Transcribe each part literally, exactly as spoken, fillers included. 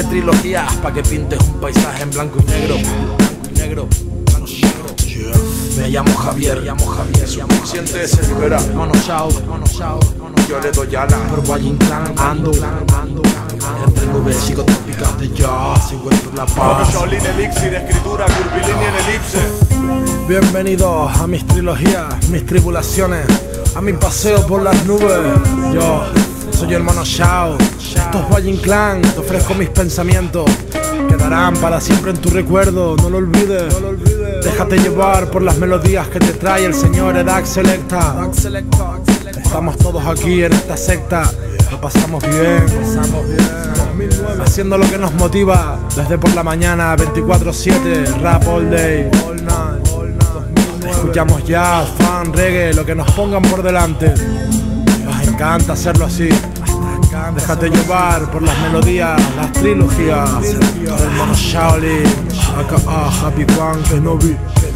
trilogías pa' que pintes un paisaje en blanco y negro. Blanco y negro, blanco y negro. Yeah. Me llamo Javier, me llamo Javier. Subconsciente se libera. Mono Shao, Mono Shao, Yo le doy ala. por Valle Inclán ando, ando. Entre nubes psicotrópicas de jazz, encuentro la Mono paz. Shaolin elixir, escritura curvilínea en elipse. Bienvenidos a mis trilogías, mis tribulaciones, a mi paseo por las nubes. Yo soy el Mono Shao, esto es Valle Inclán, te ofrezco mis pensamientos. Quedarán para siempre en tu recuerdo, no lo olvides. Déjate llevar por las melodías que te trae el señor Edad Selecta. Estamos todos aquí en esta secta, lo pasamos bien, haciendo lo que nos motiva. Desde por la mañana, veinticuatro siete, rap all day, all night. Escuchamos jazz, funk, reggae, lo que nos pongan por delante. Nos encanta hacerlo así. Déjate llevar por las melodías, las trilogías. El Mono Shaolin, acá a Happy One Kenobi.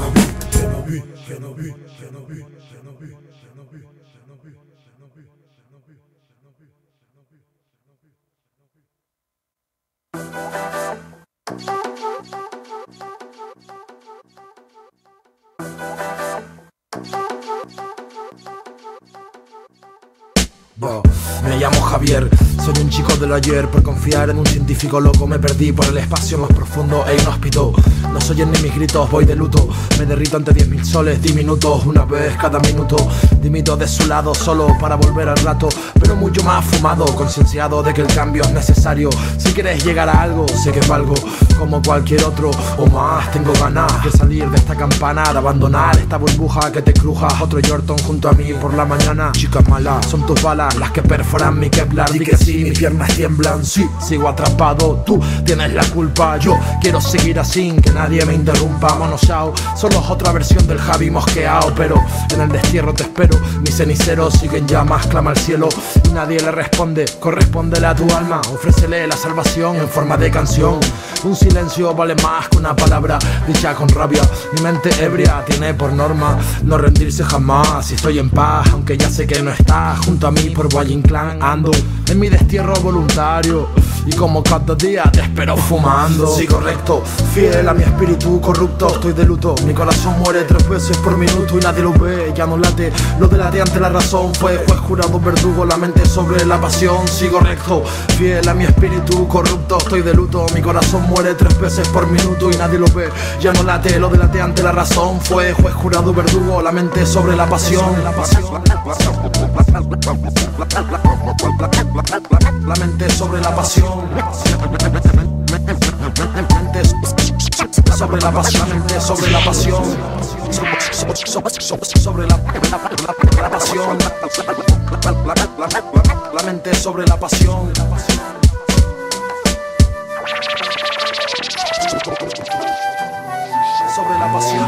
Yo me llamo Javier, soy un chico del ayer. Por confiar en un científico loco me perdí por el espacio más profundo e inhóspito. No se oyen ni mis gritos, voy de luto. Me derrito ante diez mil soles diminutos, una vez cada minuto. Dimito de su lado solo para volver al rato, pero mucho más fumado, concienciado de que el cambio es necesario. Si quieres llegar a algo, sé que valgo como cualquier otro o más. Tengo ganas de salir de esta campana, de abandonar esta burbuja que te cruja. Otro Yorton junto a mí por la mañana. Chica mala, son tus balas las que perforan mi Kevlar. Di que sí, mis piernas tiemblan, sí, sigo atrapado. Tú tienes la culpa, yo quiero seguir así, que nadie me interrumpa. Mono Shao, solo es otra versión del Javi mosqueado, pero en el destierro te espero. Mi cenicero sigue en llamas, clama al cielo y nadie le responde. Correspóndele a tu alma, ofrécele la salvación en forma de canción. Un silencio vale más que una palabra dicha con rabia. Mi mente ebria tiene por norma no rendirse jamás. Si estoy en paz, aunque ya sé que no estás junto a mí por Valle Inclán, ando en mi destierro voluntario y como cada día te espero fumando. Sí, correcto, fiel a mi espíritu corrupto, estoy de luto. Mi corazón muere tres veces por minuto y nadie lo ve, ya no late. Lo delate ante la razón, fue juez, jurado, verdugo, la mente sobre la pasión. Sí, correcto, fiel a mi espíritu corrupto, estoy de luto. Mi corazón muere tres veces por minuto y nadie lo ve, ya no late. Lo delate ante la razón, fue juez, jurado, verdugo, la mente sobre la pasión. La pasión. La mente sobre la pasión. Sobre la pasión, la mente sobre la pasión. Sobre la, la, la pasión. La mente sobre la pasión. Sobre la pasión.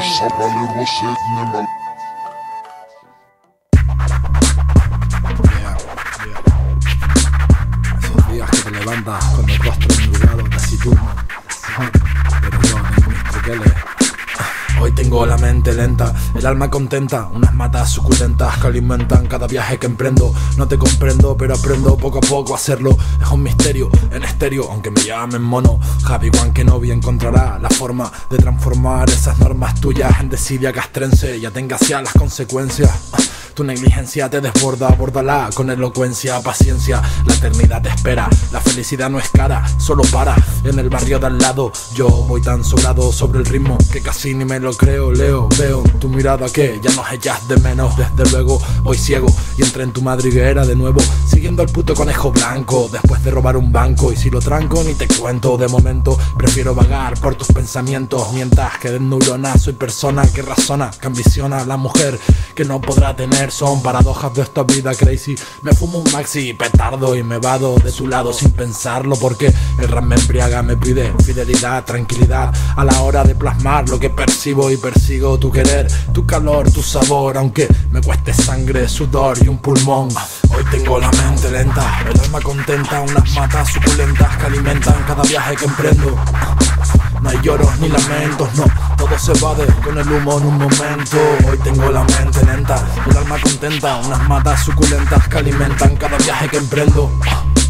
Te levantas con el rostro nublado, taciturno, pero yo en mis troqueles. Hoy tengo la mente lenta, el alma contenta, unas matas suculentas que alimentan cada viaje que emprendo. No te comprendo, pero aprendo poco a poco a hacerlo. Es un misterio en estéreo, aunque me llamen mono. Happy One Kenobi encontrará la forma de transformar esas normas tuyas en desidia castrense. Ya tenga hacia las consecuencias. Tu negligencia te desborda, abórdala con elocuencia, paciencia. La eternidad te espera, la felicidad no es cara, solo para en el barrio de al lado. Yo voy tan sobrado sobre el ritmo que casi ni me lo creo. Leo, veo tu mirada que ya nos echas de menos. Desde luego voy ciego y entré en tu madriguera de nuevo, siguiendo al puto conejo blanco después de robar un banco. Y si lo tranco ni te cuento, de momento prefiero vagar por tus pensamientos, mientras que de neurona soy persona que razona, que ambiciona. La mujer que no podrá tener son paradojas de esta vida crazy. Me fumo un maxi petardo y me vado de su lado sin pensarlo, porque el rap me embriaga, me pide fidelidad, tranquilidad a la hora de plasmar lo que percibo y persigo. Tu querer, tu calor, tu sabor, aunque me cueste sangre, sudor y un pulmón. Hoy tengo la mente lenta, el alma contenta, unas matas suculentas que alimentan cada viaje que emprendo. No hay lloros ni lamentos, no, todo se evade con el humo en un momento. Hoy tengo la mente lenta, el alma contenta, unas matas suculentas que alimentan cada viaje que emprendo.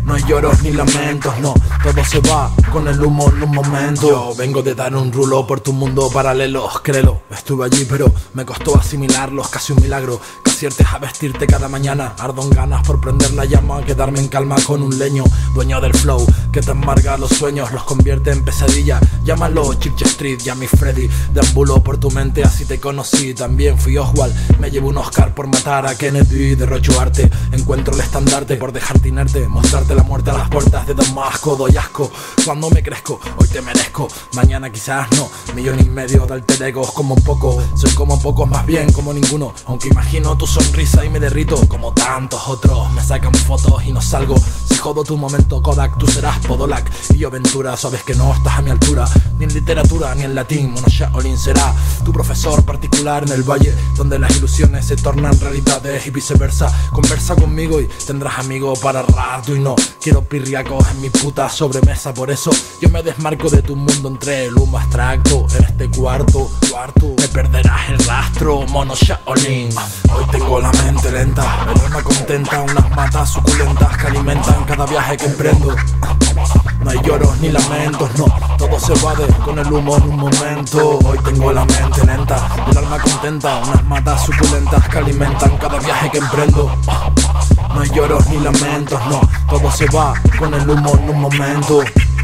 No hay lloros ni lamentos, no, todo se va con el humo en un momento. Yo vengo de dar un rulo por tu mundo paralelo, créelo. Estuve allí pero me costó asimilarlos, casi un milagro que aciertes a vestirte cada mañana. Ardo en ganas por prender la llama, quedarme en calma con un leño. Dueño del flow que te embarga los sueños, los convierte en pesadilla. Llámalo Church Street, ya mi Freddy. Deambulo por tu mente, así te conocí. También fui Oswald, me llevo un Oscar por matar a Kennedy. Derrocho arte, encuentro el estandarte por dejarte inerte, mostrarte la muerte a las puertas de Damasco. Doy asco cuando me crezco, hoy te merezco, mañana quizás no. Millón y medio de alter egos como un poco, soy como pocos, más bien como ninguno. Aunque imagino tu sonrisa y me derrito como tantos otros. Me sacan fotos y no salgo, si jodo tu momento Kodak, tú serás Podolak y yo Ventura. Sabes que no estás a mi altura, ni en literatura ni en latín. Mono Shaolin será tu profesor particular en el valle, donde las ilusiones se tornan realidades y viceversa. Conversa conmigo y tendrás amigos para rato. Y no quiero pirriacos en mi puta sobremesa, por eso yo me desmarco de tu mundo entre el humo abstracto. En este cuarto, cuarto me perderás el rastro, Mono Shaolin. Hoy tengo la mente lenta, el alma contenta, unas matas suculentas que alimentan cada viaje que emprendo. No hay lloros ni lamentos, no, todo se evade con el humo en un momento. Hoy tengo la mente lenta, el alma contenta, unas matas suculentas que alimentan cada viaje que emprendo. No hay lloros ni lamentos, no, todo se va con el humo en un momento.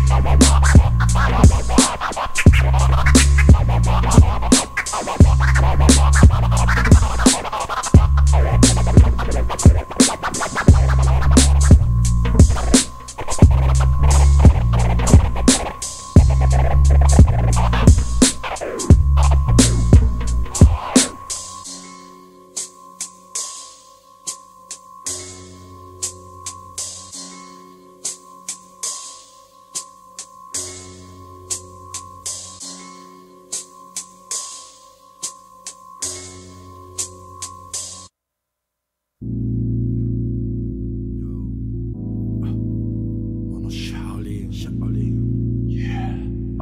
Mono Shaolin, Shaolin, yeah.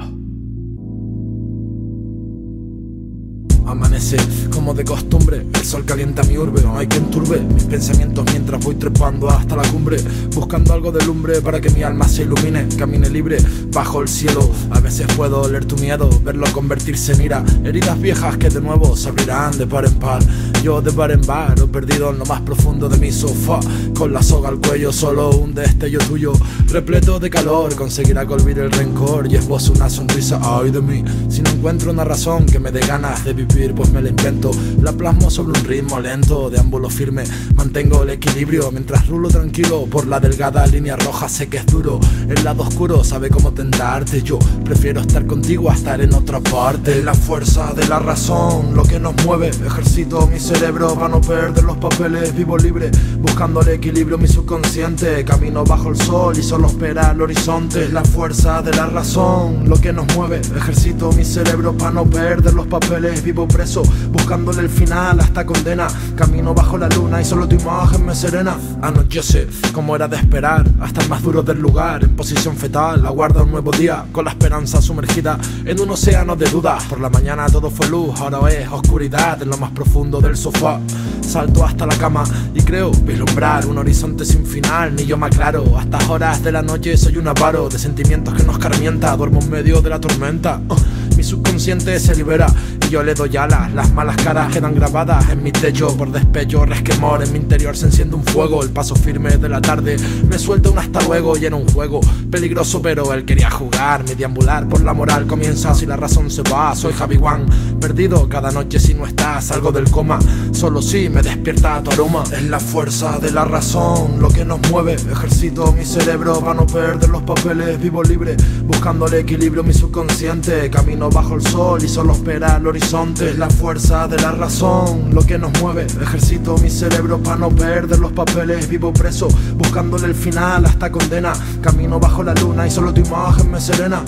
Amanece como de costumbre, el sol calienta mi urbe, no hay quien turbe mis pensamientos mientras voy trepando hasta la cumbre, buscando algo de lumbre para que mi alma se ilumine, camine libre bajo el cielo. A veces puedo oler tu miedo, verlo convertirse en ira, heridas viejas que de nuevo se abrirán de par en par. Yo de bar en bar, o perdido en lo más profundo de mi sofá, con la soga al cuello, solo un destello tuyo, repleto de calor, conseguirá colvir el rencor y esbozo una sonrisa. Ay de mí, si no encuentro una razón que me dé ganas de vivir, pues me la invento, la plasmo sobre un ritmo lento, deambulo firme, mantengo el equilibrio mientras rulo tranquilo por la delgada línea roja. Sé que es duro, el lado oscuro sabe cómo tentarte, yo prefiero estar contigo a estar en otra parte. Es la fuerza de la razón lo que nos mueve, ejercito mi cerebro para no perder los papeles, vivo libre, buscando el equilibrio mi subconsciente, camino bajo el sol y solo espera el horizonte. Es la fuerza de la razón lo que nos mueve, ejercito mi cerebro para no perder los papeles, vivo preso, buscándole el final a esta condena, camino bajo la luna y solo tu imagen me serena. Anochece, como era de esperar, hasta el más duro del lugar, en posición fetal, aguarda un nuevo día, con la esperanza sumergida en un océano de dudas. Por la mañana todo fue luz, ahora es oscuridad en lo más profundo del sofá. Salto hasta la cama y creo vislumbrar un horizonte sin final, ni yo me aclaro. A estas horas de la noche soy un avaro de sentimientos que nos escarmienta, duermo en medio de la tormenta. uh, Mi subconsciente se libera y yo le doy alas, las malas caras quedan grabadas en mi techo por despecho, resquemor en mi interior se enciende un fuego. El paso firme de la tarde me suelta un hasta luego y en un juego peligroso, pero él quería jugar. Mi deambular por la moral comienza si la razón se va. Soy Javi Wan, perdido cada noche si no estás, salgo del coma, solo si me despierta tu aroma. Es la fuerza de la razón lo que nos mueve, ejercito mi cerebro para no perder los papeles, vivo libre, buscando el equilibrio mi subconsciente, camino bajo el sol y solo espera el horizonte. Es la fuerza de la razón lo que nos mueve, ejercito mi cerebro para no perder los papeles, vivo preso, buscándole el final a esta condena, camino bajo la luna y solo tu imagen me serena.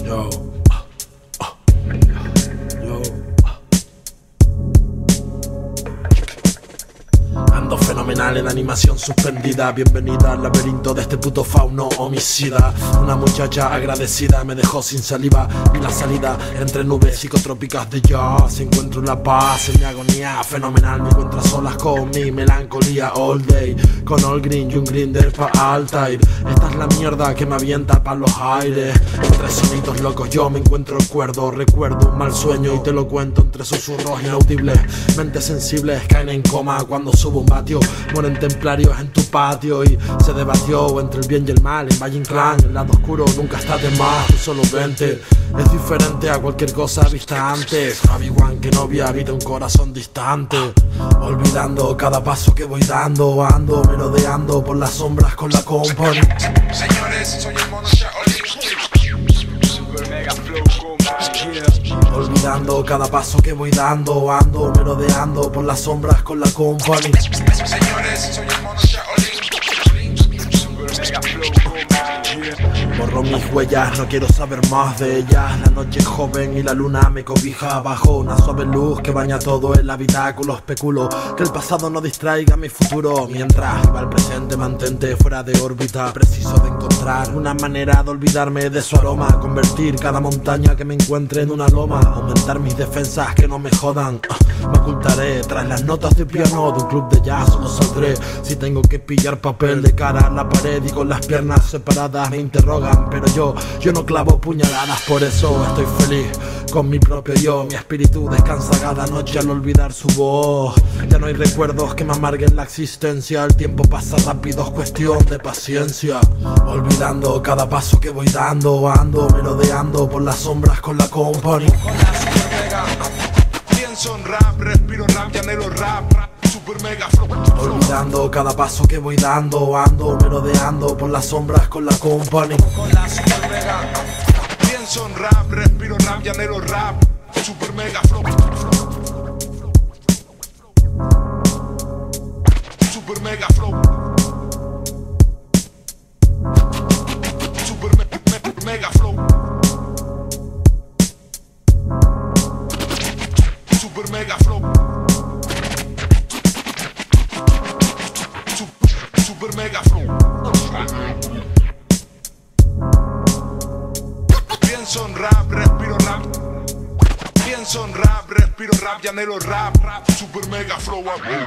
Yo, yo, ando fenomenal en animación suspendida. Bienvenida al laberinto de este puto fauno homicida. Una muchacha agradecida me dejó sin saliva y la salida entre nubes psicotrópicas de jazz. Encuentro la paz en mi agonía fenomenal. Me encuentro a solas con mi melancolía all day. Con all green y un grinder pa' Altair. Esta es la mierda que me avienta pa' los aires. Entre sonidos locos yo me encuentro cuerdo. Recuerdo un mal sueño y te lo cuento entre susurros inaudibles. Mentes sensibles caen en coma cuando subo un patio. Mueren templarios en tu patio y se debatió entre el bien y el mal en Valle Inclán. El lado oscuro nunca está de más, tú solo vente. Es diferente a cualquier cosa vista antes. Obi-Wan Kenobi habita un corazón distante. Olvidando cada paso que voy dando. Ando merodeando por las sombras con la company. Señores, soy el mono Shaolin. Super mega flow con Olvidando cada paso que voy dando. Ando merodeando por las sombras con la company. Señores, soy el mono Shaolin. Super mega flow con Borro mis huellas, no quiero saber más de ellas. La noche es joven y la luna me cobija bajo una suave luz que baña todo el habitáculo. Especulo que el pasado no distraiga mi futuro. Mientras viva el presente, mantente fuera de órbita. Preciso de encontrar una manera de olvidarme de su aroma. Convertir cada montaña que me encuentre en una loma. Aumentar mis defensas que no me jodan. Me ocultaré tras las notas de piano de un club de jazz. No saldré si tengo que pillar papel de cara a la pared y con las piernas separadas me interrogan. Pero yo, yo no clavo puñaladas, por eso estoy feliz con mi propio yo. Mi espíritu descansa cada noche al olvidar su voz. Ya no hay recuerdos que me amarguen la existencia. El tiempo pasa rápido, es cuestión de paciencia. Olvidando cada paso que voy dando. Ando merodeando por las sombras con la company. Con la super mega. Pienso en rap, respiro rap, llanero rap, rap. Super mega flow. Olvidando cada paso que voy dando. Ando merodeando por las sombras con la company. Con la super mega. Pienso en rap, respiro rap, llanero rap. Super mega flow. Super mega flow. Super me me mega flow. Super mega flow. Super mega flow. Pienso en rap, respiro rap. Pienso en rap, respiro rap, llanero rap, rap. Super mega flow.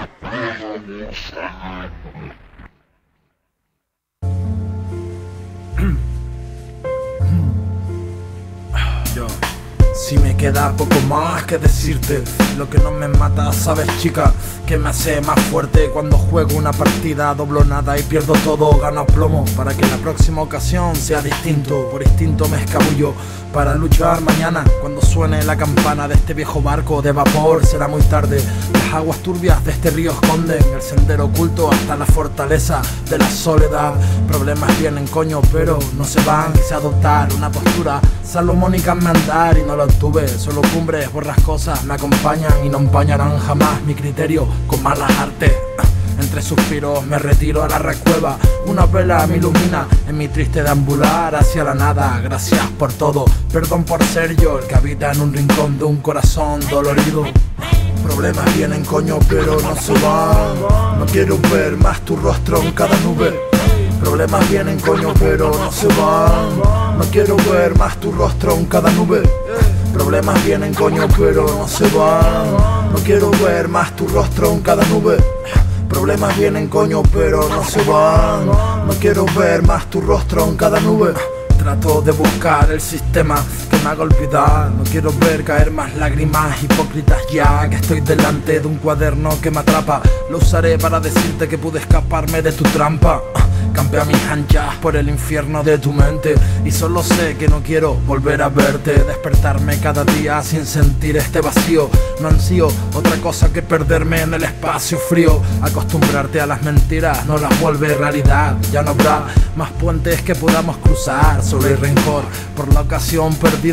Yo, si me queda poco más que decirte, lo que no me mata, sabes chica, que me hace más fuerte. Cuando juego una partida doblo nada y pierdo todo, gano plomo para que la próxima ocasión sea distinto. Por instinto me escabullo para luchar mañana. Cuando suene la campana de este viejo barco de vapor será muy tarde. Las aguas turbias de este río esconden el sendero oculto hasta la fortaleza de la soledad. Problemas vienen coño pero no se van. Quise adoptar una postura salomónica en mi andar y no lo obtuve. Solo cumbres borrascosas me acompañan y no empañarán jamás mi criterio con malas artes. Entre suspiros me retiro a la recueva. Una vela me ilumina en mi triste deambular hacia la nada. Gracias por todo, perdón por ser yo el que habita en un rincón de un corazón dolorido. Problemas vienen coño pero no se van. No quiero ver más tu rostro en cada nube. Problemas vienen coño pero no se van. No quiero ver más tu rostro en cada nube. Problemas vienen coño pero no se van. No quiero ver más tu rostro en cada nube. Problemas vienen coño pero no se van. No quiero ver más tu rostro en cada nube. Trato de buscar el sistema que me haga olvidar. No quiero ver caer más lágrimas hipócritas ya que estoy delante de un cuaderno que me atrapa. Lo usaré para decirte que pude escaparme de tu trampa. Campé a mis anchas por el infierno de tu mente y solo sé que no quiero volver a verte. Despertarme cada día sin sentir este vacío. No ansío otra cosa que perderme en el espacio frío. Acostumbrarte a las mentiras no las vuelve realidad. Ya no habrá más puentes que podamos cruzar. Solo hay rencor por la ocasión perdida.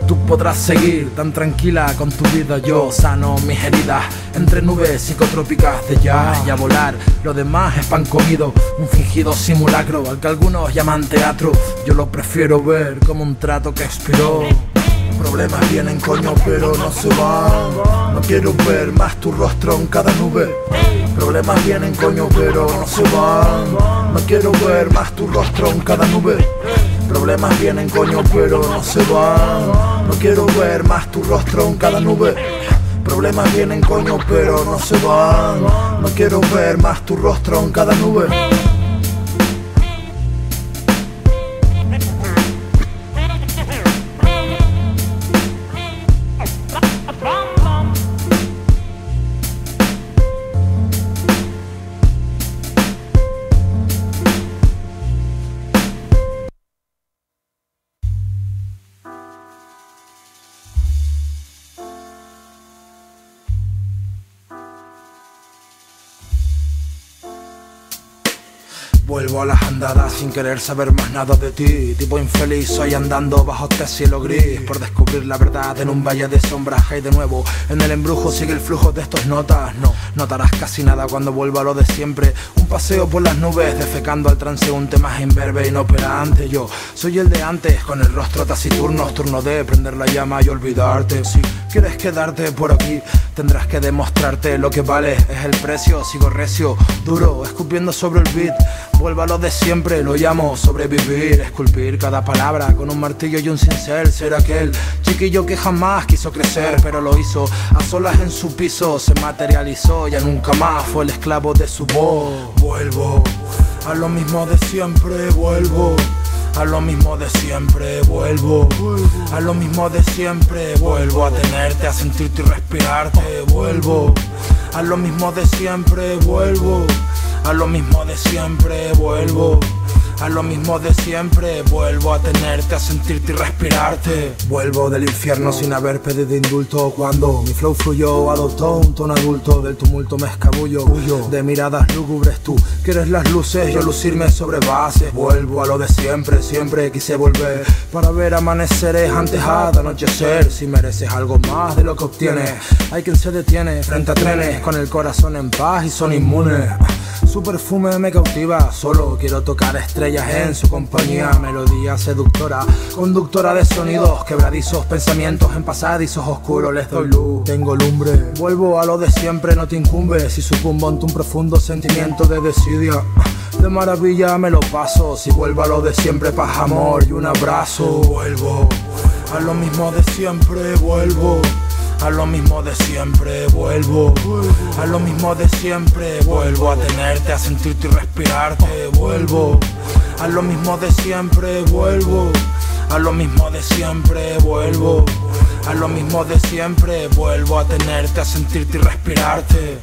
Tú podrás seguir tan tranquila con tu vida, yo sano mis heridas entre nubes psicotrópicas de jazz y a volar. Lo demás es pan comido, un fingido simulacro al que algunos llaman teatro. Yo lo prefiero ver como un trato que expiró. Problemas vienen, coño, pero no se van. No quiero ver más tu rostro en cada nube. Problemas vienen, coño, pero no se van. No quiero ver más tu rostro en cada nube. Problemas vienen, coño, pero no se van. No quiero ver más tu rostro en cada nube. Problemas vienen, coño, pero no se van. No quiero ver más tu rostro en cada nube. Vuelvo a las andadas sin querer saber más nada de ti. Tipo infeliz soy andando bajo este cielo gris, por descubrir la verdad en un valle de sombras. Y de nuevo en el embrujo sigue el flujo de estos notas. No notarás casi nada cuando vuelva a lo de siempre. Un paseo por las nubes defecando al transeúnte más imberbe e inoperante. Yo soy el de antes con el rostro taciturno, turno de prender la llama y olvidarte. Si quieres quedarte por aquí tendrás que demostrarte lo que vale. Es el precio, sigo recio, duro, escupiendo sobre el beat. Vuelvo a lo de siempre, lo llamo sobrevivir. Esculpir cada palabra con un martillo y un cincel. Ser aquel chiquillo que jamás quiso crecer, pero lo hizo a solas en su piso. Se materializó, ya nunca más fue el esclavo de su voz. Vuelvo a lo mismo de siempre, vuelvo a lo mismo de siempre, vuelvo a lo mismo de siempre. Vuelvo a tenerte, a sentirte y respirarte. Vuelvo a lo mismo de siempre, vuelvo a lo mismo de siempre, vuelvo a lo mismo de siempre. Vuelvo a tenerte, a sentirte y respirarte. Vuelvo del infierno sin haber pedido indulto. Cuando mi flow fluyó, adoptó un tono adulto. Del tumulto me escabullo, huyo de miradas lúgubres. Tú quieres las luces, yo lucirme sobre bases. Vuelvo a lo de siempre, siempre quise volver para ver amaneceres antes de anochecer. Si mereces algo más de lo que obtienes, hay quien se detiene frente a trenes con el corazón en paz y son inmunes. Su perfume me cautiva, solo quiero tocar estrellas en su compañía. Melodía seductora, conductora de sonidos quebradizos, pensamientos en pasadizos oscuros. Les doy luz, tengo lumbre. Vuelvo a lo de siempre, no te incumbe. Si sucumbo ante un profundo sentimiento de desidia, de maravilla me lo paso. Si vuelvo a lo de siempre, paz, amor y un abrazo. Vuelvo a lo mismo de siempre, vuelvo a lo mismo de siempre, vuelvo a lo mismo de siempre. Vuelvo a tenerte, a sentirte y respirarte. Vuelvo a lo mismo de siempre, vuelvo a lo mismo de siempre, vuelvo a lo mismo de siempre. Vuelvo a tenerte, a sentirte y respirarte.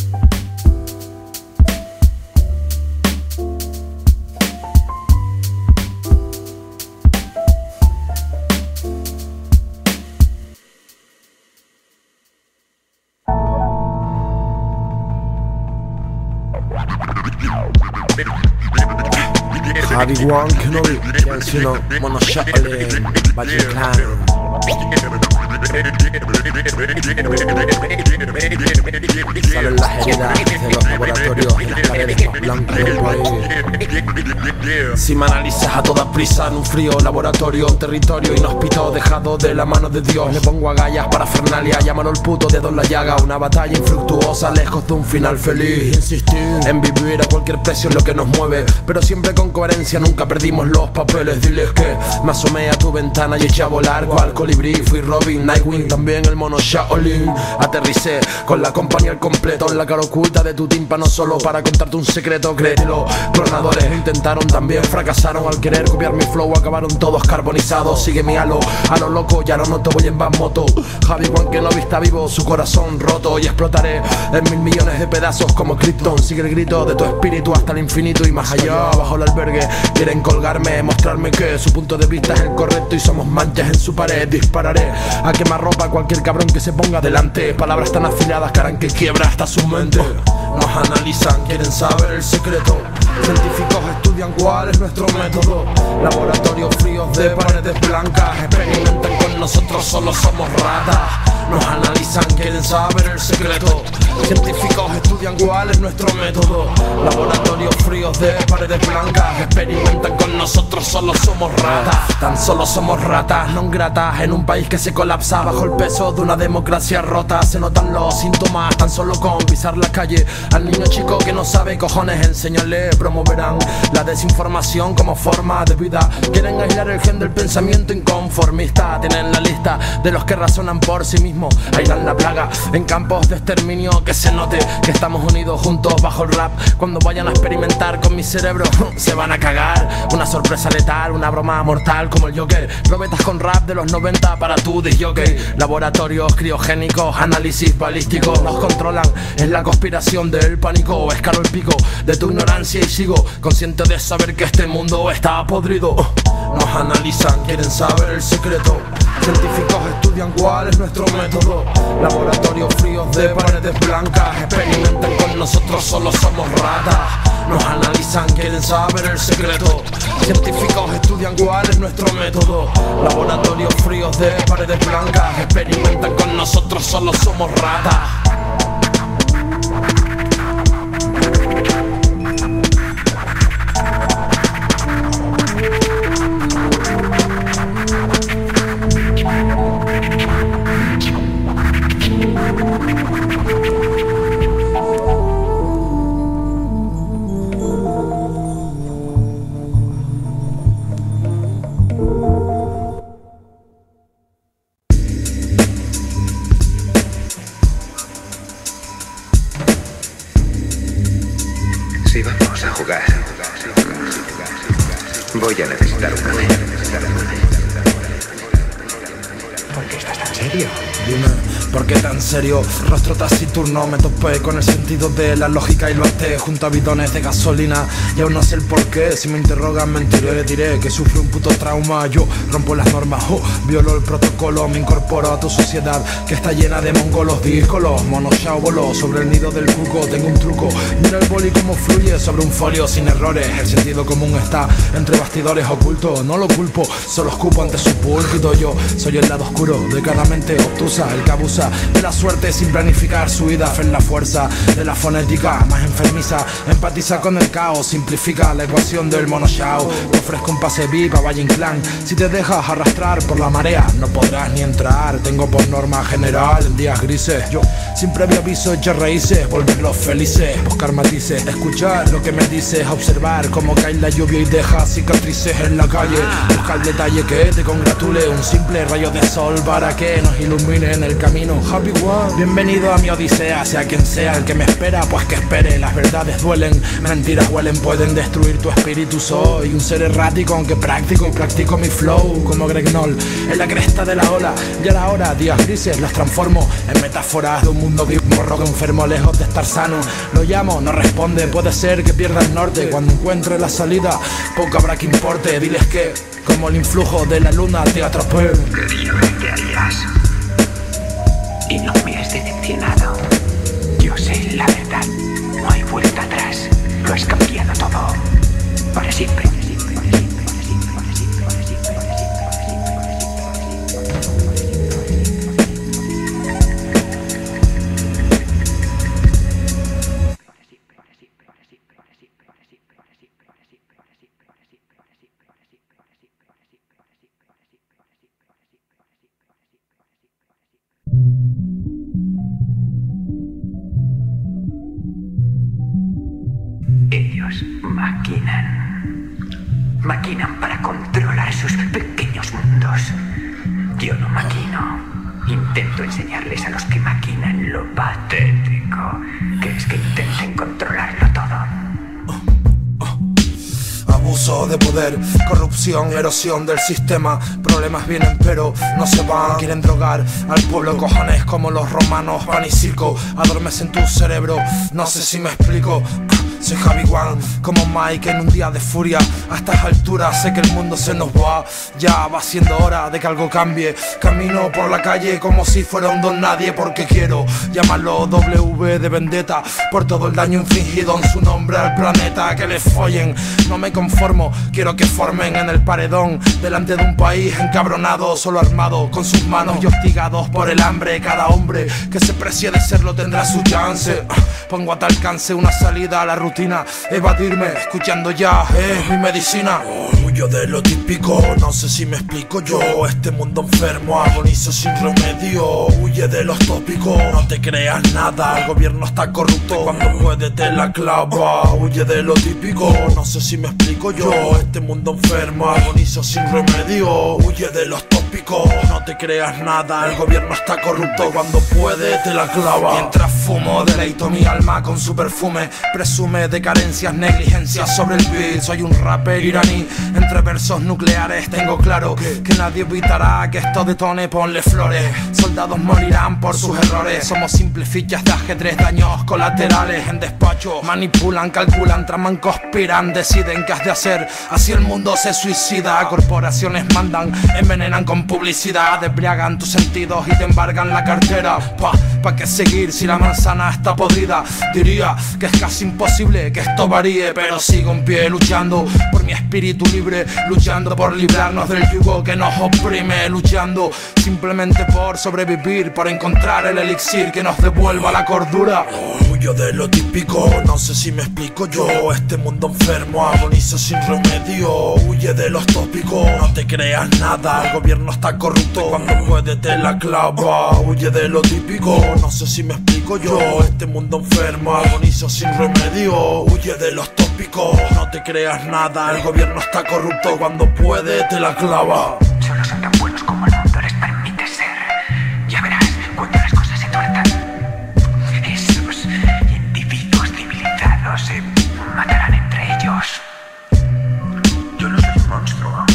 Javi Juan Kenobi, Kensino, Mono Shaolin, Magic Clan. Salen las heridas de los laboratorios y las paredes más blancas del país. Si me analizas a toda prisa en un frío laboratorio, un territorio inhóspito dejado de la mano de Dios, le pongo agallas para Fernalia, llámalo el puto dedo en la llaga. Una batalla infructuosa lejos de un final feliz. Insistir en vivir a cualquier precio es lo que nos mueve, pero siempre con coherencia, nunca perdimos los papeles. Diles que me asomé a tu ventana y eché a volar cual colibrí. Fui Robin, Nightwing, también el mono Shaolin. Aterricé con la compañía al completo en la cara oculta de tu tímpano, solo para contarte un secreto. Créetelo, clonadores intentaron, también fracasaron al querer copiar mi flow, acabaron todos carbonizados. Sigue mi halo, a lo loco, ya no noto, voy en moto. Javi Juan que no vista vivo, su corazón roto, y explotaré en mil millones de pedazos como Krypton. Sigue el grito de tu espíritu hasta el infinito y más allá. Bajo el albergue quieren colgarme, mostrarme que su punto de vista es el correcto y somos manchas en su pared. Dispararé a quemarropa a cualquier cabrón que se ponga delante. Palabras tan afiladas que harán que quiebra hasta su mente. Nos analizan, quieren saber el secreto. Científicos estudian cuál es nuestro método. Laboratorios fríos de paredes blancas experimentan con nosotros nosotros solo somos ratas. Nos analizan, quieren saber el secreto. Científicos estudian cuál es nuestro método. Laboratorios fríos de paredes blancas experimentan con nosotros, solo somos ratas. Tan solo somos ratas, no gratas. En un país que se colapsa bajo el peso de una democracia rota. Se notan los síntomas tan solo con pisar la calle. Al niño chico que no sabe cojones enséñale. Promoverán la desinformación como forma de vida. Quieren aislar el gen del pensamiento inconformista. Tienen la lista de los que razonan por sí mismos. Aislan la plaga en campos de exterminio. Que se note que estamos unidos juntos bajo el rap. Cuando vayan a experimentar con mi cerebro se van a cagar. Una sorpresa letal, una broma mortal como el Joker. Probetas con rap de los noventa para tu disjockey. Laboratorios criogénicos, análisis balísticos. Nos controlan, es la conspiración del pánico. Escalo el pico de tu ignorancia y sigo consciente de saber que este mundo está podrido. Nos analizan, quieren saber el secreto. Científicos estudian cuál es nuestro método. Laboratorios fríos de paredes blancas experimentan con nosotros, solo somos ratas. Nos analizan, quieren saber el secreto. Científicos estudian cuál es nuestro método. Laboratorios fríos de paredes blancas experimentan con nosotros, solo somos ratas. Si vamos a jugar, voy a necesitar un café. ¿Por qué estás tan serio? Dime, ¿por qué tan serio? Rostro taciturno, me topé con el sentido de la lógica y lo até junto a bidones de gasolina. Y aún no sé el porqué, si me interrogan mentiré. Diré que sufre un puto trauma, yo rompo las normas, oh, violo el protocolo. Me incorporo a tu sociedad que está llena de mongolos díscolos. Monoshao voló sobre el nido del cuco, tengo un truco. Mira el boli como fluye sobre un folio sin errores. El sentido común está entre bastidores ocultos. No lo culpo, solo escupo ante su púlpito. Yo soy el lado oscuro de cada mente obtusa, el que abusa de la suerte sin planificar su vida. Fe en la fuerza de la fonética más enfermiza. Empatiza con el caos, simplifica la ecuación del monoshao. Te ofrezco un pase V I P a Valle Inclán. Si te dejas arrastrar por la marea no podrás ni entrar. Tengo por norma general en días grises, yo sin previo aviso echar raíces, volverlos felices, buscar matices, escuchar lo que me dices, observar cómo cae la lluvia y deja cicatrices en la calle. Busca el detalle que te congratule, un simple rayo de sol para que nos ilumine en el camino. Happy One, bienvenido a mi odisea, sea quien sea el que me espera, pues que espere. Las verdades duelen, mentiras huelen, pueden destruir tu espíritu. Soy un ser errático aunque práctico y practico mi flow como Greg Knoll en la cresta de la ola. Y a la hora, días grises los transformo en metáforas de un mundo gris, morro que enfermo lejos de estar sano. Lo llamo, no responde, puede ser que pierda el norte. Cuando encuentre la salida, poco habrá que importe. Diles que, como el influjo de la luna, te atropé. Quería ver qué harías y no me has decepcionado. Yo sé la verdad, no hay vuelta atrás. Lo has cambiado todo, para siempre. Ellos maquinan. Maquinan para controlar sus pequeños mundos. Yo no maquino. Intento enseñarles a los que maquinan lo patético que es que intenten controlarlo todo. Abuso de poder, corrupción, erosión del sistema. Problemas vienen pero no se van. Quieren drogar al pueblo, cojones como los romanos. Pan y circo, adormecen tu cerebro. No sé si me explico. soy Javi One, como Mike en un día de furia. A estas alturas sé que el mundo se nos va, ya va siendo hora de que algo cambie. Camino por la calle como si fuera un don nadie, porque quiero llamarlo W de vendetta por todo el daño infligido en su nombre al planeta. Que les follen, no me conformo, quiero que formen en el paredón delante de un país encabronado, solo armado con sus manos y hostigados por el hambre. Cada hombre que se precie de serlo tendrá su chance. Pongo a tal alcance una salida a la rutina, evadirme escuchando ya es mi medicina. Oh, huyo de lo típico, no sé si me explico yo. Este mundo enfermo agonizo sin remedio. Huye de los tópicos, no te creas nada. El gobierno está corrupto, cuando puede te la clava. Huye de lo típico, no sé si me explico yo. Este mundo enfermo agonizo sin remedio. Huye de los tópicos, no te creas nada. El gobierno está corrupto, cuando puede te la clava. Mientras fumo deleito mi alma con su perfume, presume de carencias, negligencias sobre el beat. Soy un rapper iraní, entre versos nucleares tengo claro que nadie evitará que esto detone, ponle flores. Soldados morirán por sus errores, somos simples fichas de ajedrez, daños colaterales en despacho. Manipulan, calculan, traman, conspiran, deciden qué has de hacer, así el mundo se suicida. Corporaciones mandan, envenenan con publicidad, embriagan tus sentidos y te embargan la cartera. Pa, pa' qué seguir si la manzana está podrida. Diría que es casi imposible que esto varíe, pero sigo en pie luchando por mi espíritu libre, luchando por librarnos del yugo que nos oprime, luchando simplemente por sobrevivir, por encontrar el elixir que nos devuelva la cordura. Oh, huyo de lo típico, no sé si me explico yo. Este mundo enfermo agonizo sin remedio. Huye de los tópicos, no te creas nada. El gobierno está corrupto, cuando puede te la clava. Huye de lo típico, no sé si me explico yo. Este mundo enfermo agonizo sin remedio. Huye de los tópicos, no te creas nada. El gobierno está corrupto, cuando puede te la clava. Solo son tan buenos como el mundo les permite ser. Ya verás cuando las cosas se tuerzan. Esos individuos civilizados se matarán entre ellos. Yo no soy un monstruo.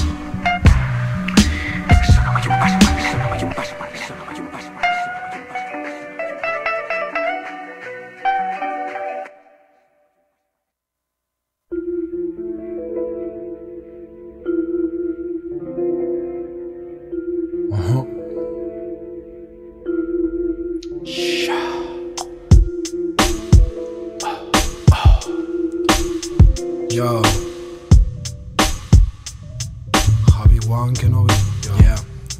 Solo voy un paso más, solo voy un paso más, solo voy un paso más. Yo, Javi One que no vi, yeah.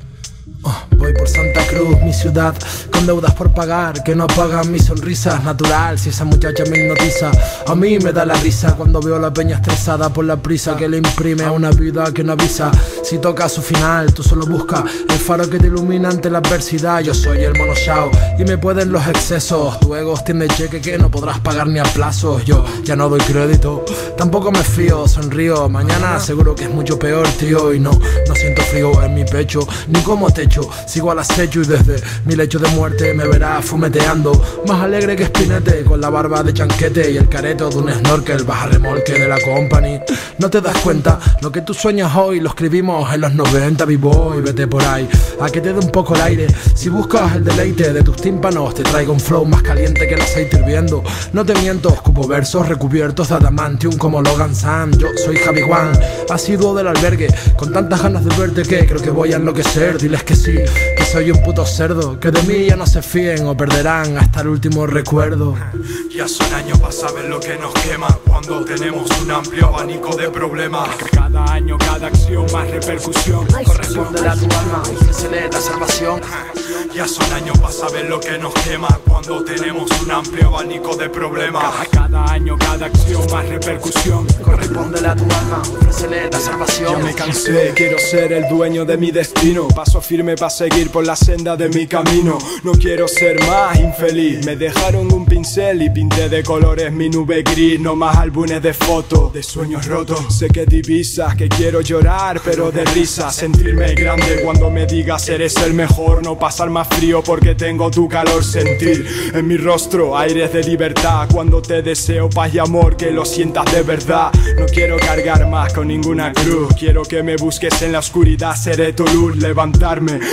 Oh, voy por Santa Cruz, mi ciudad, con deudas por pagar que no pagan mi sonrisa. Natural, si esa muchacha me hipnotiza, a mí me da la risa cuando veo la peña estresada por la prisa que le imprime a una vida que no avisa. Si toca su final, tú solo busca el faro que te ilumina ante la adversidad. Yo soy el mono Shao y me pueden los excesos. Tu ego tiene cheque que no podrás pagar ni a plazos. Yo ya no doy crédito, tampoco me fío, sonrío. Mañana seguro que es mucho peor, tío. Y no, no siento frío en mi pecho, ni como techo. Sigo al acecho y desde mi lecho de muerte me verás fumeteando, más alegre que Spinete, con la barba de chanquete y el careto de un snorkel baja remolque de la company. No te das cuenta, lo que tú sueñas hoy lo escribimos en los noventa, b-boy. Vete por ahí, a que te dé un poco el aire. Si buscas el deleite de tus tímpanos, te traigo un flow más caliente que el aceite hirviendo. No te miento, escupo versos recubiertos de adamantium como Logan Sam. Yo soy Javi One, asiduo del albergue, con tantas ganas de verte que creo que voy a enloquecer. Diles que sí, que soy un puto cerdo, que de mí ya no se fíen o perderán hasta el último recuerdo. Ya son años para saber lo que nos quema, cuando tenemos un amplio abanico de problemas. Cada año, cada acción, más repercusión. Corresponde a tu alma, ofrécele la salvación. Ya son años para saber lo que nos quema, cuando tenemos un amplio abanico de problemas. Cada año, cada acción, más repercusión. Corresponde a tu alma, ofrécele la salvación. Ya me cansé, quiero ser el dueño de mi destino. Paso firme para seguir por la senda de mi camino. No quiero ser más infeliz. Me dejaron un pincel y pinté de colores mi nube gris. No más álbumes de fotos, de sueños rotos. Sé que divisas, que quiero llorar pero de risa. Sentirme grande cuando me digas eres el mejor. No pasar más frío porque tengo tu calor. Sentir en mi rostro aires de libertad cuando te deseo paz y amor, que lo sientas de verdad. No quiero cargar más con ninguna cruz. Quiero que me busques en la oscuridad, seré tu luz. Levantarme todos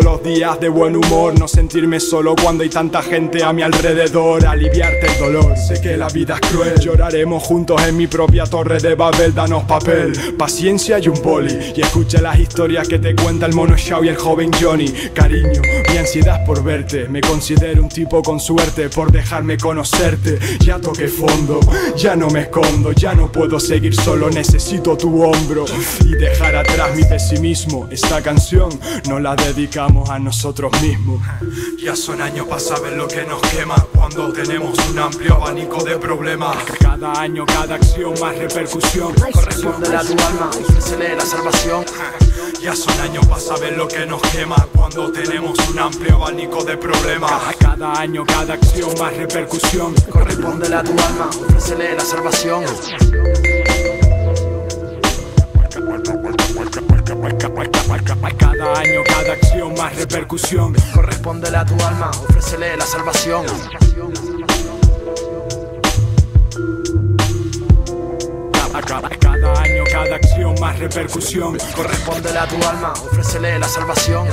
los días de buen humor, no sentirme solo cuando hay tanta gente a mi alrededor, aliviarte el dolor. Sé que la vida es cruel, lloraremos juntos en mi propia torre de Babel. Danos papel, paciencia y un boli, y escucha las historias que te cuenta el mono Shao y el joven Johnny. Cariño, mi ansiedad por verte, me considero un tipo con suerte por dejarme conocerte. Ya toqué fondo, ya no me escondo, ya no puedo seguir solo, necesito tu hombro y dejar atrás mi pesimismo. Esta canción nos la dedicamos a nosotros mismos. Ya son años para saber lo que nos quema cuando tenemos un amplio abanico de problemas. Cada año, cada acción, más repercusión. Corresponde a tu alma, ofrécele la salvación. Ya son años para saber lo que nos quema cuando tenemos un amplio abanico de problemas. Cada año, cada acción, más repercusión. Corresponde a tu alma, ofrécele la salvación. Cada año, cada acción, más repercusión. Corresponde a tu alma, ofrécele la salvación. Cada año, cada acción, más repercusión. Corresponde a tu alma, ofrécele la salvación.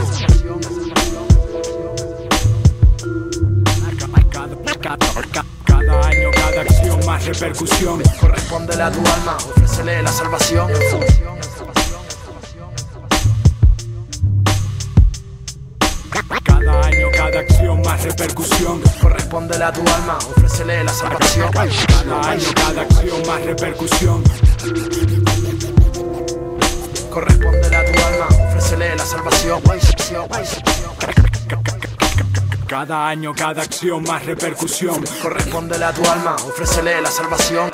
Cada año, cada acción, más repercusión. Corresponde a tu alma, ofrécele la salvación. Cada año, cada acción, más repercusión. Corresponde a tu alma, ofrécele la salvación. Cada año, cada acción, más repercusión. Corresponde a tu alma, ofrécele la salvación. Cada año, cada acción, más repercusión. Corresponde a tu alma, ofrécele la salvación.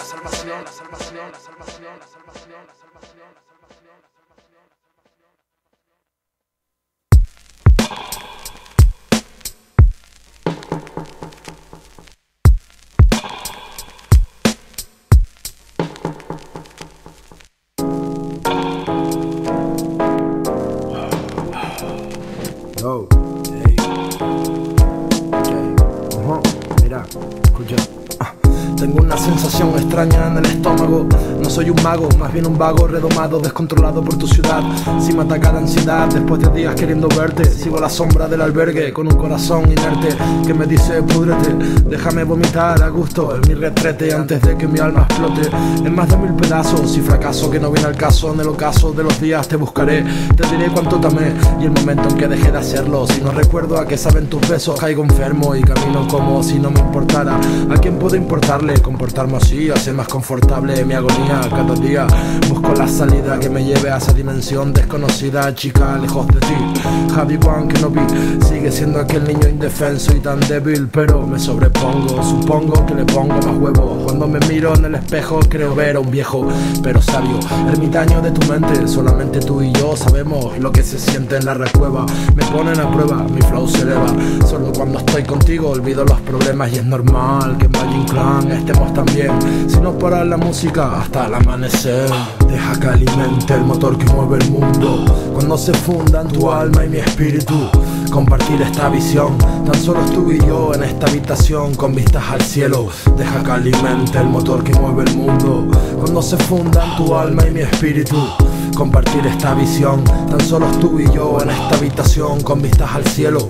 Oh, hey. Okay. Uh-huh. Mira, escucha. Ah, tengo una sensación extraña en el estómago. No soy un mago, más bien un vago redomado, descontrolado por tu ciudad. Si me ataca la ansiedad después de días queriendo verte, sigo la sombra del albergue con un corazón inerte que me dice púdrete, déjame vomitar a gusto en mi retrete antes de que mi alma explote en más de mil pedazos. Si fracaso que no viene al caso, en el ocaso de los días te buscaré, te diré cuánto te amé y el momento en que dejé de hacerlo. Si no recuerdo a qué saben tus besos, caigo enfermo y camino como si no me importara. ¿A quién puede importarle comportarme así, hacer más confortable mi agonía? Cada día busco la salida que me lleve a esa dimensión desconocida, chica, lejos de ti. Javi Juan que no vi, sigue siendo aquel niño indefenso y tan débil, pero me sobrepongo, supongo que le pongo más huevos. Cuando me miro en el espejo creo ver a un viejo, pero sabio, ermitaño de tu mente. Solamente tú y yo sabemos lo que se siente en la recueva. Me ponen a prueba, mi flow se eleva. Solo cuando estoy contigo olvido los problemas y es normal que en Valle Inclán estemos tan bien. Si no para la música hasta al amanecer. Deja que alimente el motor que mueve el mundo. Cuando se fundan tu alma y mi espíritu, compartir esta visión, tan solo tú y yo en esta habitación con vistas al cielo. Deja que alimente el motor que mueve el mundo. Cuando se fundan tu alma y mi espíritu, compartir esta visión, tan solo tú y yo en esta habitación con vistas al cielo.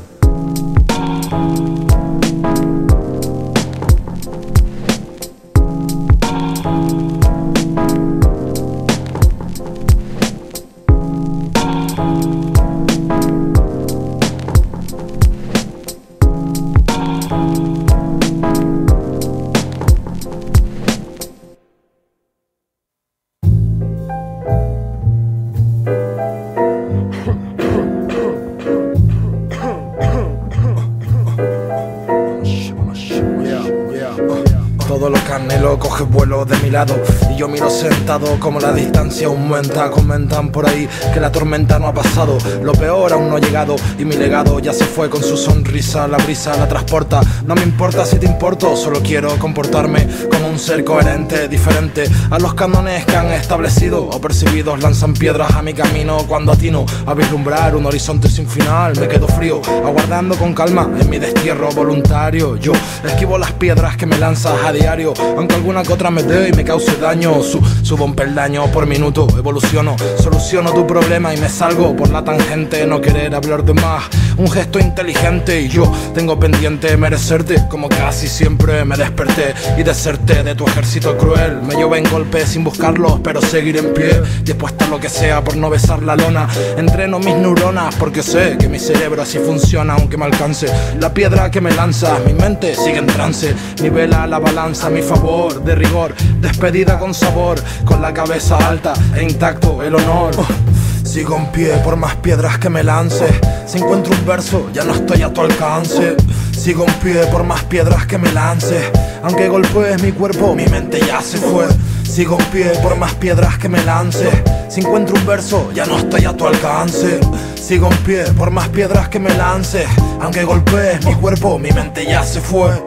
Todo lo que anhelo coge vuelo de mi lado y yo miro sentado como la distancia aumenta. Comentan por ahí que la tormenta no ha pasado, lo peor aún no ha llegado y mi legado ya se fue con su sonrisa. La brisa la transporta, no me importa si te importo, solo quiero comportarme como un ser coherente, diferente a los cánones que han establecido o percibidos. Lanzan piedras a mi camino cuando atino a vislumbrar un horizonte sin final. Me quedo frío, aguardando con calma en mi destierro voluntario. Yo esquivo las piedras que me lanzas a diario diario, aunque alguna que otra me dé y me cause daño. Su, subo un peldaño por minuto, evoluciono, soluciono tu problema y me salgo por la tangente. No querer hablar de más, un gesto inteligente, y yo tengo pendiente merecerte, como casi siempre me desperté y deserté de tu ejército cruel. Me lloven golpes sin buscarlos, pero seguir en pie, dispuesto a lo que sea por no besar la lona. Entreno mis neuronas porque sé que mi cerebro así funciona, aunque me alcance la piedra que me lanza. Mi mente sigue en trance, nivela la balanza a mi favor, de rigor, despedida con sabor, con la cabeza alta e intacto el honor. Oh. Sigo en pie por más piedras que me lance. Si encuentro un verso, ya no estoy a tu alcance. Sigo en pie por más piedras que me lance. Aunque golpees mi cuerpo, mi mente ya se fue. Sigo en pie por más piedras que me lance. Si encuentro un verso, ya no estoy a tu alcance. Sigo en pie por más piedras que me lance. Aunque golpees mi cuerpo, mi mente ya se fue.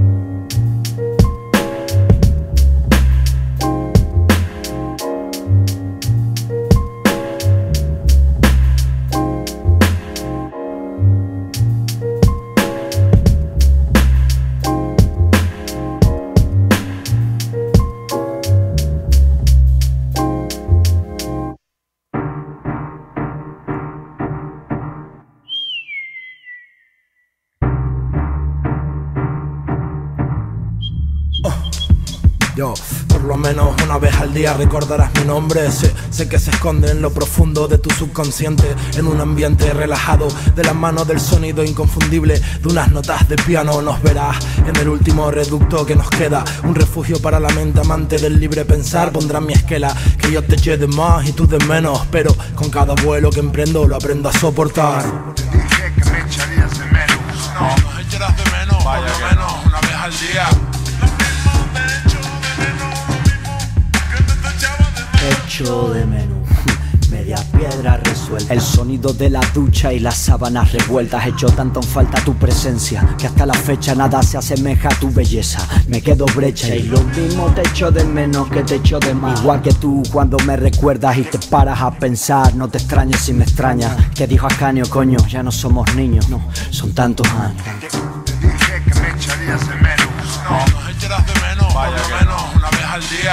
Yo, por lo menos una vez al día recordarás mi nombre. Sé, sé que se esconde en lo profundo de tu subconsciente, en un ambiente relajado, de la mano del sonido inconfundible de unas notas de piano. Nos verás en el último reducto que nos queda, un refugio para la mente amante del libre pensar. Pondrán mi esquela, que yo te eché de más y tú de menos, pero con cada vuelo que emprendo lo aprendo a soportar. Te dije que me echarías de menos. No, nos echarás de menos, por lo menos una vez al día. Echo de menos, media piedra resuelta. El sonido de la ducha y las sábanas revueltas. Echo tanto en falta tu presencia que hasta la fecha nada se asemeja a tu belleza. Me quedo brecha y lo mismo te echo de menos que te echo de más. Igual que tú cuando me recuerdas y te paras a pensar. No te extrañes si me extrañas. Que dijo Ascanio, coño, ya no somos niños, no, son tantos años. Te dije que me echarías de menos. No, nos echarás de menos, por lo menos una vez al día.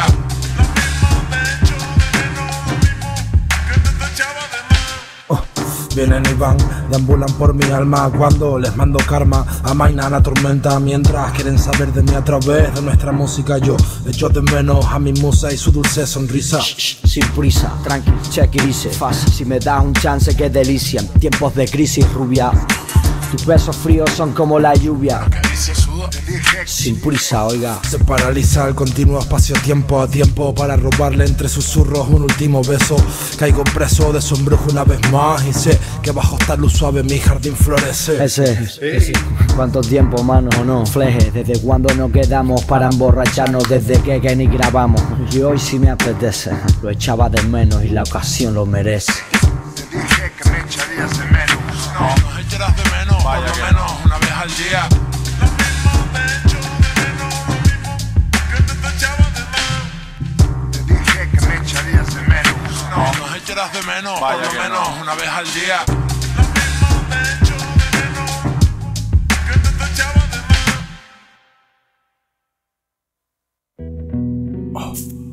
Vienen y van, deambulan por mi alma cuando les mando karma. Amainan la tormenta mientras quieren saber de mí a través de nuestra música. Yo echo de menos a mi musa y su dulce sonrisa. Shh, shh, sin prisa, tranqui, check it easy, fácil. Si me das un chance, qué delicia. En tiempos de crisis rubia, tus besos fríos son como la lluvia. Sin prisa, oiga. Se paraliza el continuo espacio-tiempo a tiempo para robarle entre susurros un último beso. Caigo preso de sombrujo una vez más y sé que bajo esta luz suave mi jardín florece. Ese, ese. ¿Cuánto tiempo, manos o no? Fleje, ¿desde cuándo nos quedamos para emborracharnos? Desde que, que ni grabamos. Y hoy sí me apetece. Lo echaba de menos y la ocasión lo merece. Te dije que me echarías de menos. No, nos echarás de menos, por lo menos una vez al día. No, nos echarás de menos, por lo menos una vez al día. Oh.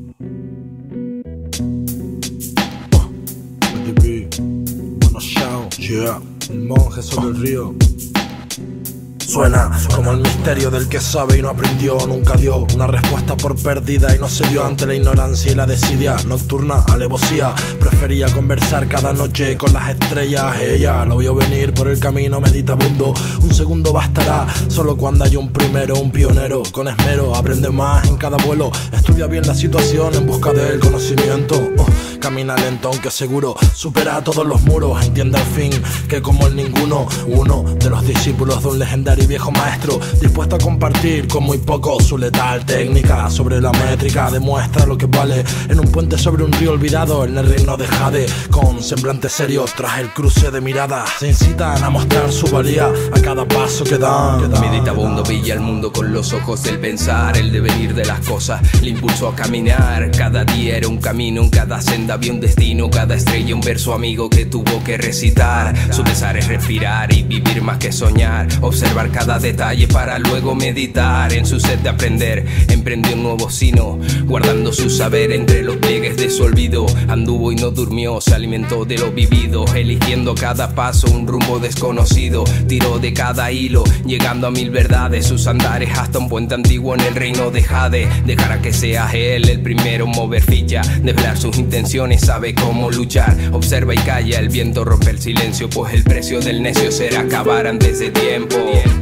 Oh. L D B, Mono Show, yeah. El monje sobre el río. Suena como el misterio del que sabe y no aprendió. Nunca dio una respuesta por perdida y no se dio ante la ignorancia y la desidia nocturna, alevosía. Prefería conversar cada noche con las estrellas. Ella lo vio venir por el camino meditabundo. Un segundo bastará, solo cuando hay un primero, un pionero. Con esmero, aprende más en cada vuelo. Estudia bien la situación en busca del conocimiento. Oh, camina lento aunque seguro, supera todos los muros. Entiende al fin que como el ninguno, uno de los discípulos de un legendario y viejo maestro, dispuesto a compartir con muy poco su letal técnica. Sobre la métrica demuestra lo que vale en un puente sobre un río olvidado en el reino de Jade. Con semblante serio tras el cruce de miradas se incitan a mostrar su valía a cada paso que dan. Meditabundo pilla el mundo con los ojos del pensar, el devenir de las cosas le impulsó a caminar. Cada día era un camino, en cada senda había un destino, cada estrella un verso amigo que tuvo que recitar. Su pesar es respirar y vivir más que soñar, observar observar cada detalle para luego meditar en su sed de aprender. Emprendió un nuevo sino, guardando su saber entre los pliegues de su olvido. Anduvo y no durmió, se alimentó de lo vivido, eligiendo cada paso un rumbo desconocido. Tiró de cada hilo, llegando a mil verdades, sus andares hasta un puente antiguo en el reino de Jade. Dejará que sea él el primero en mover ficha, desvelar sus intenciones, sabe cómo luchar. Observa y calla, el viento rompe el silencio, pues el precio del necio será acabar antes de tiempo.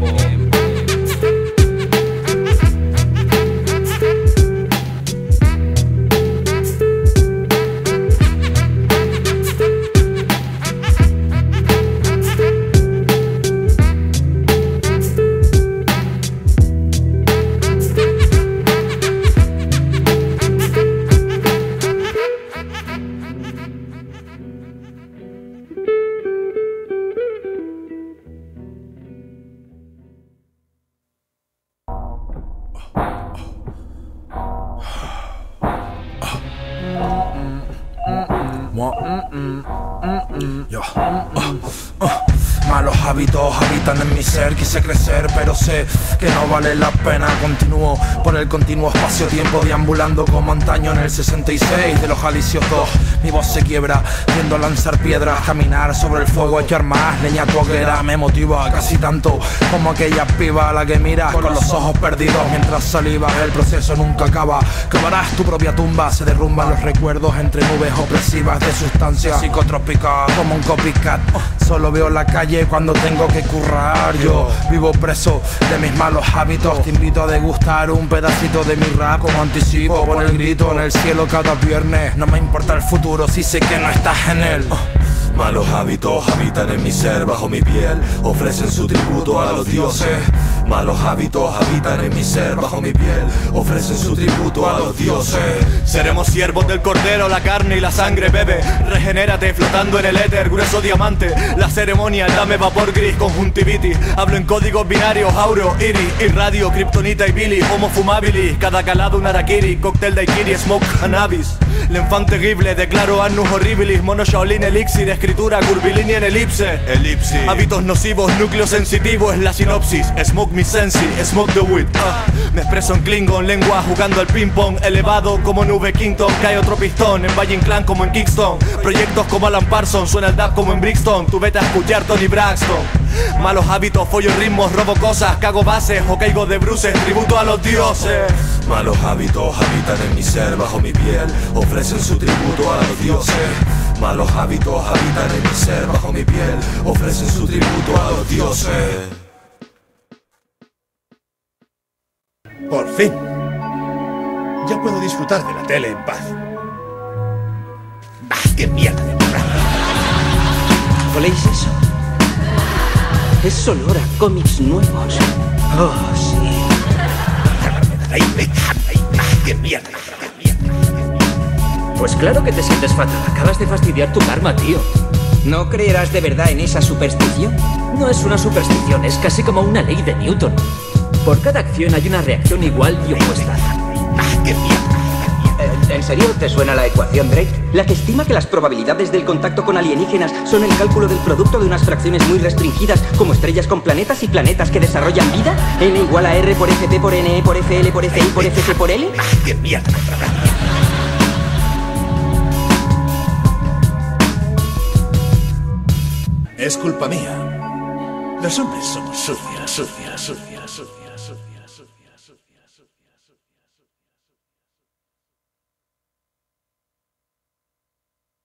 Yo. Uh, uh. Malos hábitos habitan en mi ser, quise crecer pero sé que no vale la pena. Continúo por el continuo espacio-tiempo, deambulando como antaño en el sesenta y seis de los Alicios dos. Mi voz se quiebra, viendo lanzar piedras, caminar sobre el fuego, echar más leña a tu hoguera. Me motiva casi tanto como aquella piba a la que miras con los ojos perdidos mientras salivas. El proceso nunca acaba, cavarás tu propia tumba. Se derrumban los recuerdos entre nubes opresivas de sustancias psicotrópicas como un copycat. Solo veo la calle cuando tengo que currar. Yo vivo preso de mis malos hábitos. Te invito a degustar un pedacito de mi rap como anticipo. Pon el grito en el cielo cada viernes. No me importa el futuro si sé que no estás en él. Malos hábitos habitan en mi ser, bajo mi piel, ofrecen su tributo a los dioses. Malos hábitos habitan en mi ser, bajo mi piel, ofrecen su tributo a los dioses. Seremos siervos del cordero, la carne y la sangre, bebe. Regenérate flotando en el éter, grueso diamante. La ceremonia, dame vapor gris, conjuntivitis. Hablo en códigos binarios, auro, iris, irradio, kriptonita y billy, homo fumabilis. Cada calado un harakiri, cóctel daiquiri, smoke cannabis. L'enfant terrible, declaro annus horribilis. Mono Shaolin elixir, escritura curvilínea en elipse. Elipsis. Hábitos nocivos, núcleo sensitivo es la sinopsis. Smoke mi sensi, smoke the weed. uh. Me expreso en Klingon, lengua jugando al ping pong. Elevado como nube Kington, cae otro pistón. En Valle Inclán como en Kingston. Proyectos como Alan Parsons, suena el dub como en Brixton. Tú vete a escuchar Tony Braxton. Malos hábitos, follo ritmos, robo cosas, cago bases o caigo de bruces, tributo a los dioses. Malos hábitos habitan en mi ser, bajo mi piel, ofrecen su tributo a los dioses. Malos hábitos habitan en mi ser, bajo mi piel, ofrecen su tributo a los dioses. Por fin, ya puedo disfrutar de la tele en paz. ¡Ah, qué mierda de programa! ¿Oléis eso? Es olor a cómics nuevos. Oh, sí. ¡Ay, ay, ay, ay, qué mierda! Pues claro que te sientes fatal. Acabas de fastidiar tu karma, tío. ¿No creerás de verdad en esa superstición? No es una superstición, es casi como una ley de Newton. Por cada acción hay una reacción igual y opuesta. ¡Ah, qué mierda! ¿En serio te suena la ecuación Drake? La que estima que las probabilidades del contacto con alienígenas son el cálculo del producto de unas fracciones muy restringidas, como estrellas con planetas y planetas que desarrollan vida. N igual a R por F P por N E por F L por F I por F C por L. ¡Ah, qué mierda! Es culpa mía. Los hombres somos sucios, sucios, sucios.